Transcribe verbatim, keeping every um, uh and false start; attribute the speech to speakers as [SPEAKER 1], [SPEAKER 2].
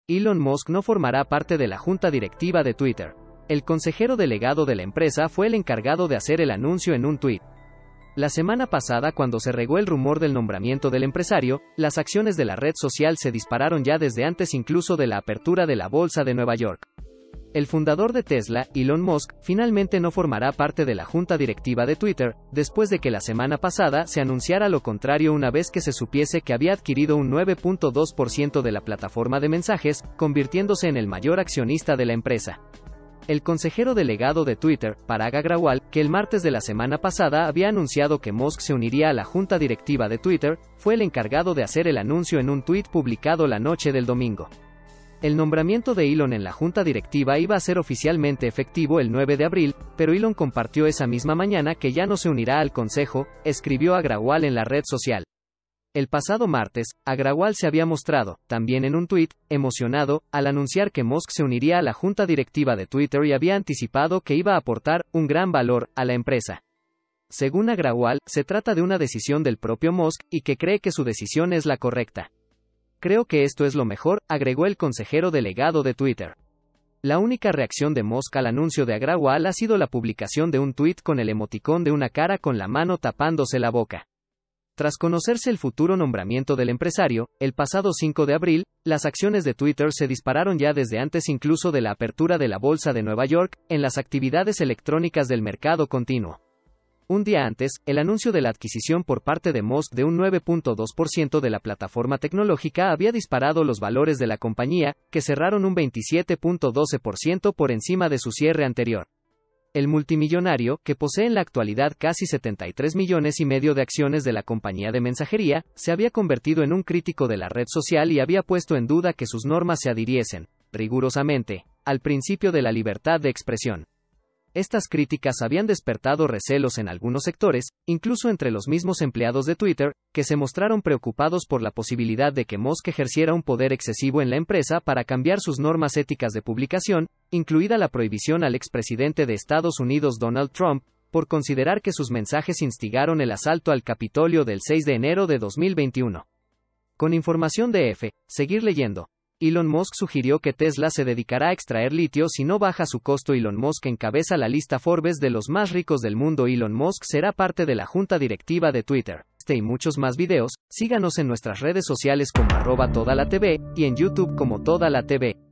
[SPEAKER 1] Elon Musk no formará parte de la junta directiva de Twitter. El consejero delegado de la empresa fue el encargado de hacer el anuncio en un tuit. La semana pasada, cuando se regó el rumor del nombramiento del empresario, las acciones de la red social se dispararon ya desde antes incluso de la apertura de la bolsa de Nueva York. El fundador de Tesla, Elon Musk, finalmente no formará parte de la junta directiva de Twitter, después de que la semana pasada se anunciara lo contrario una vez que se supiese que había adquirido un nueve punto dos por ciento de la plataforma de mensajes, convirtiéndose en el mayor accionista de la empresa. El consejero delegado de Twitter, Parag Agrawal, que el martes de la semana pasada había anunciado que Musk se uniría a la junta directiva de Twitter, fue el encargado de hacer el anuncio en un tuit publicado la noche del domingo. El nombramiento de Elon en la junta directiva iba a ser oficialmente efectivo el nueve de abril, pero Elon compartió esa misma mañana que ya no se unirá al consejo, escribió Agrawal en la red social. El pasado martes, Agrawal se había mostrado, también en un tuit, emocionado, al anunciar que Musk se uniría a la junta directiva de Twitter y había anticipado que iba a aportar un gran valor a la empresa. Según Agrawal, se trata de una decisión del propio Musk y que cree que su decisión es la correcta. Creo que esto es lo mejor, agregó el consejero delegado de Twitter. La única reacción de Musk al anuncio de Agrawal ha sido la publicación de un tuit con el emoticón de una cara con la mano tapándose la boca. Tras conocerse el futuro nombramiento del empresario, el pasado cinco de abril, las acciones de Twitter se dispararon ya desde antes incluso de la apertura de la bolsa de Nueva York, en las actividades electrónicas del mercado continuo. Un día antes, el anuncio de la adquisición por parte de Musk de un nueve punto dos por ciento de la plataforma tecnológica había disparado los valores de la compañía, que cerraron un veintisiete punto doce por ciento por encima de su cierre anterior. El multimillonario, que posee en la actualidad casi setenta y tres millones y medio de acciones de la compañía de mensajería, se había convertido en un crítico de la red social y había puesto en duda que sus normas se adhiriesen, rigurosamente, al principio de la libertad de expresión. Estas críticas habían despertado recelos en algunos sectores, incluso entre los mismos empleados de Twitter, que se mostraron preocupados por la posibilidad de que Musk ejerciera un poder excesivo en la empresa para cambiar sus normas éticas de publicación, incluida la prohibición al expresidente de Estados Unidos Donald Trump, por considerar que sus mensajes instigaron el asalto al Capitolio del seis de enero de dos mil veintiuno. Con información de F, seguir leyendo. Elon Musk sugirió que Tesla se dedicará a extraer litio si no baja su costo. Elon Musk encabeza la lista Forbes de los más ricos del mundo. Elon Musk será parte de la junta directiva de Twitter. Este y muchos más videos, síganos en nuestras redes sociales como arroba toda la tv, y en YouTube como Toda la T V.